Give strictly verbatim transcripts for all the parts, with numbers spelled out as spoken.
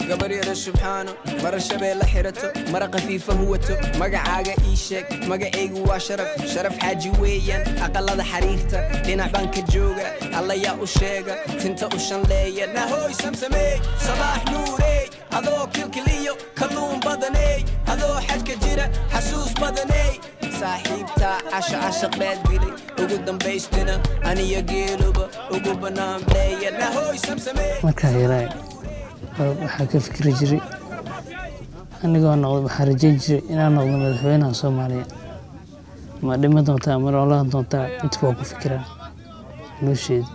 قبر يرى سبحانه مرة شبه لحرته مرة خفيفة هوته مقع عاقا إيشك مقع إيقوا شرف شرف حاجي ويا أقل هذا حريقته لنا بانك الجوغة الله يا أشيغة تنتا أشان ليا نهوي سمسمي صباح نوري هذو كل كليو كلهم بدني هذو حاج كجيرة حسوس بدني صاحبتا عشا عشق باد بيلي وقدام بيستنا أنا يقيلوبا وقوبنا مبليا نهوي سمسمي marka yaray waxa ka fikri jiray anigoo noqdo waxa rajayn jiray inaan noqdo madaxweynaha Soomaaliya ma dhimo doonta ama noolaan doonta inta ku fikiraa nolosheeda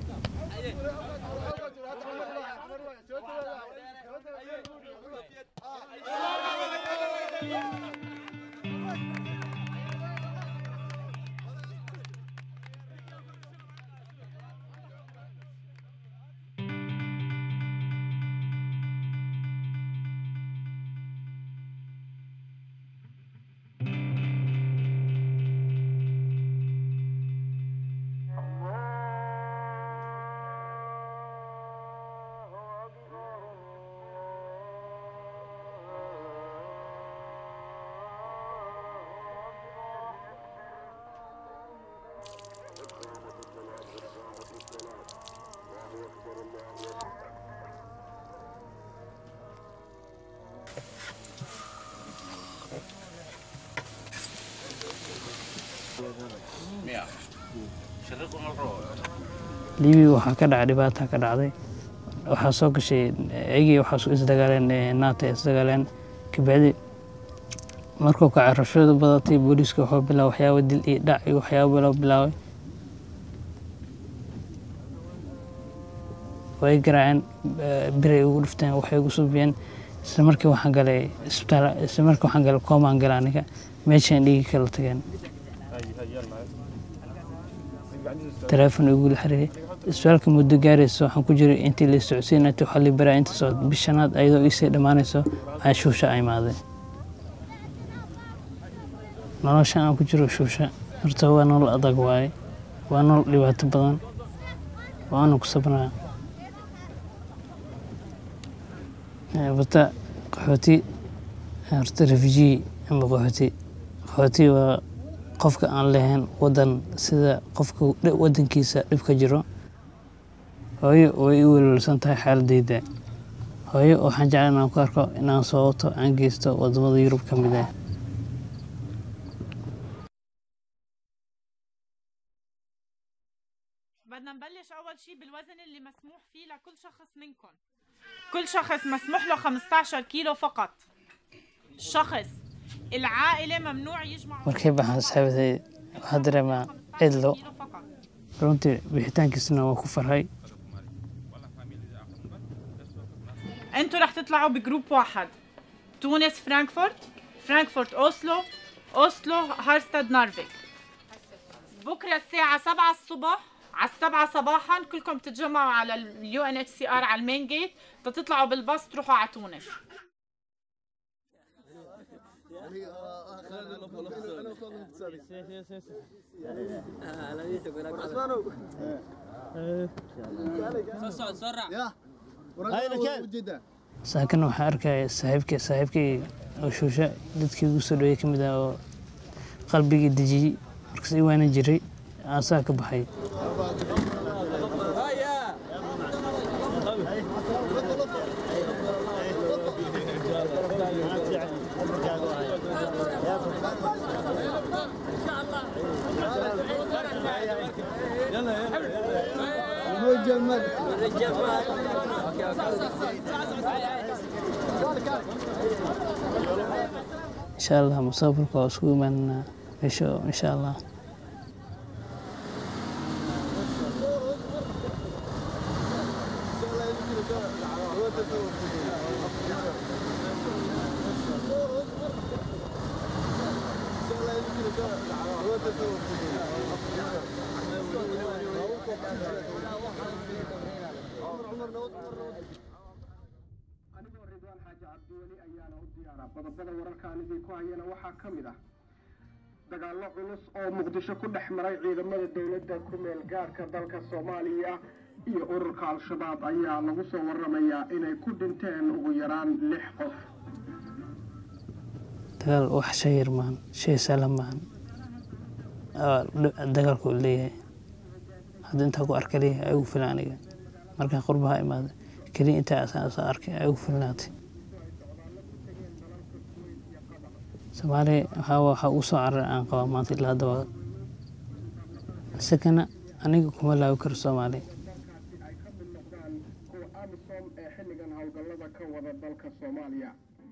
liibi waxa ka dhacay dhibaato ka dhacday waxa soo gashay ayagii waxa soo isdagaaleen naata isdagaaleen kabacdi markuu ka carashada badatay booliska wuxuu bilaabay waxyaabo dil iyo dhac iyo waxyaabo loo bilaabay way garaaceen biray ugu dhufteen waxay ugu subiyeen isla markii waxaan galay isbitaal isla markii waxaan galay koomaan galay aniga meeshaan dhigi kala tageen تلفون يقول حري السؤال كمدة جارس وحن كجري أنت اللي سعسين أنت وحلي برا أنت صوت بالشناد أيضا يصير ما نسوا عشوشة أي ماذا أنا شان كجري شوشة ارتوى أنا الأضاق واي وأنا اللي بعتبرن وأنا كسبنا بتا قحوتي ارترفجي أم قحوتي قحوتي و qofka aan lahayn wadan sida qofka wadankiisa dhib ka jiro hooyo way u welwelsan tahay xaaladeyda hooyo waxaan jeclaan inaan ku arko inaan soo wato aan geysto wadamada Yurub ka mid ah بدنا نبلش أول شيء بالوزن اللي مسموح فيه لكل شخص منكم كل شخص مسموح له خمسة عشر كيلو فقط شخص العائلة ممنوع يجمعوا markay baxaan asxaabtay waxa dareemaa cidlo runtii bixitaankiisna waa ku farhay انتوا رح تطلعوا بجروب واحد تونس فرانكفورت فرانكفورت أوسلو أوسلو هارستاد نارفيك بكرة الساعة سبعة الصبح على السبعة صباحا كلكم تتجمعوا على اليو ان اتش سي ار على المين جيت تطلعوا بالباص تروحوا على تونس saakan waxa arkay saaxiibkay saaxiibkay oo shoosha dadkii ugu soo dhaweeyay kamid ah oo qalbiga dajiyay markaas ay waana jiray aasaa ka baxay والجمال إن شاء الله مسافر كوسكو من إن شاء الله qodobada wararkaan idinku hayana waxaa ka mid ah dagaallo culus oo muqdisho ku dhex maray ciidamada dowladda ku meel gaarka dalka Soomaaliya iyo ururka al-shabaab ayaa lagu soo waramayaa inay ku dhinteen ugu yaraan lix qof dagaal wax shay yar maan shay salam maan dagaalku leeyahay hadda intaa ku arkay ay ugu filan aniga markaan qurbaha imaado kaliya intaa asaan arkay ay ugu filnaatay Soomaali waxa waxa uu soo carar aan qaba maanta ilaa hadda sakana aniga kuma laawi karo Soomaali ay ka mid noqdaan kuwa AMISOM ee xilligan howlgallada ka wada dalka Soomaaliya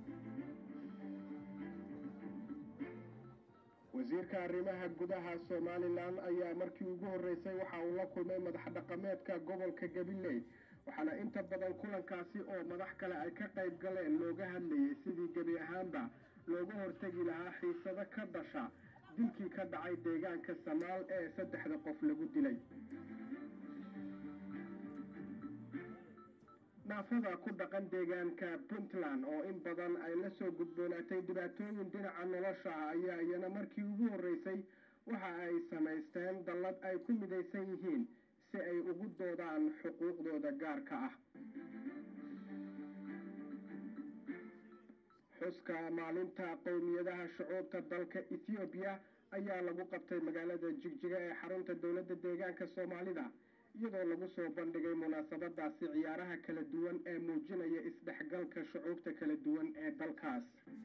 wasiirka arrimaha gudaha Somaliland ayaa markii ugu horeysay waxa uu la kulmay madax dhaqameedka gobolka Gabiley waxaana inta badan kulankaasi oo madax kale ay ka qayb galeen looga hadlayay sidii gabi ahaanba looga hortagi lahaa xiisado ka dhasha dilkii ka dhacay deegaanka Samaal ee saddexda qof lagu dilay naafada ku dhaqan deegaanka Puntland oo in badan ay la soo gudboonaatay dhibaatooyin dhinaca nolosha ayaa iyana markii ugu horeysay waxa ay samaysteen dallad ay ku midaysan yihiin si ay ugu doodaan xuquuqdooda gaarka ah xuska maalinta qowmiyadaha shucuubta dalka Ethiopia ayaa lagu qabtay magaalada Jigjiga ee xarunta dowladda deegaanka Soomaalida iyadoo lagu soo bandhigay munaasabadaasi ciyaaraha kala duwan ee muujinaya isdhexgalka shucuubta kala duwan ee dalkaas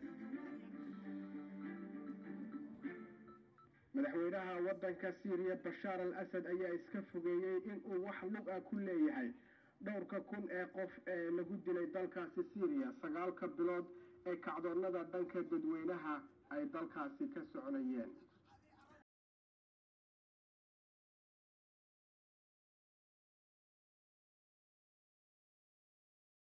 madaxweynaha waddanka Syria Bashar al-Assad ayaa iska fogeeyay in uu wax lug ah ku leeyahay dhowrka kun ee qof ee lagu dilay dalkaasi Syria sagaalka bilood ee kacdoonnada dhanka dadweynaha ay dalkaasi ka soconayeen